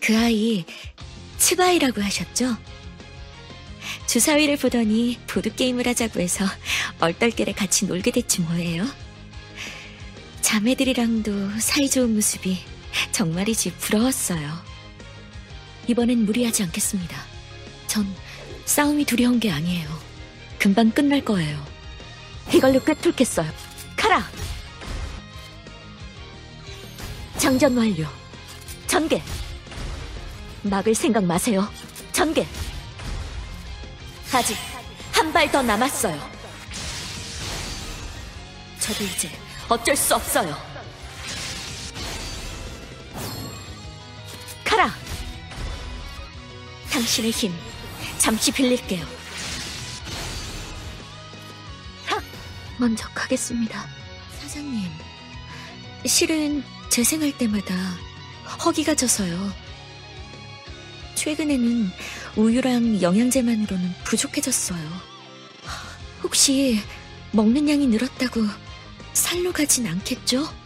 그 아이 츠바이라고 하셨죠? 주사위를 보더니 보드게임을 하자고 해서 얼떨결에 같이 놀게 됐지 뭐예요. 자매들이랑도 사이좋은 모습이 정말이지 부러웠어요. 이번엔 무리하지 않겠습니다. 전 싸움이 두려운 게 아니에요. 금방 끝날 거예요. 이걸로 꿰뚫겠어요. 카라! 장전 완료. 전개! 막을 생각 마세요. 전개! 아직 한 발 더 남았어요. 저도 이제 어쩔 수 없어요. 카라! 당신의 힘 잠시 빌릴게요. 먼저 가겠습니다. 사장님, 실은 재생할 때마다 허기가 져서요. 최근에는 우유랑 영양제만으로는 부족해졌어요. 혹시 먹는 양이 늘었다고 살로 가진 않겠죠?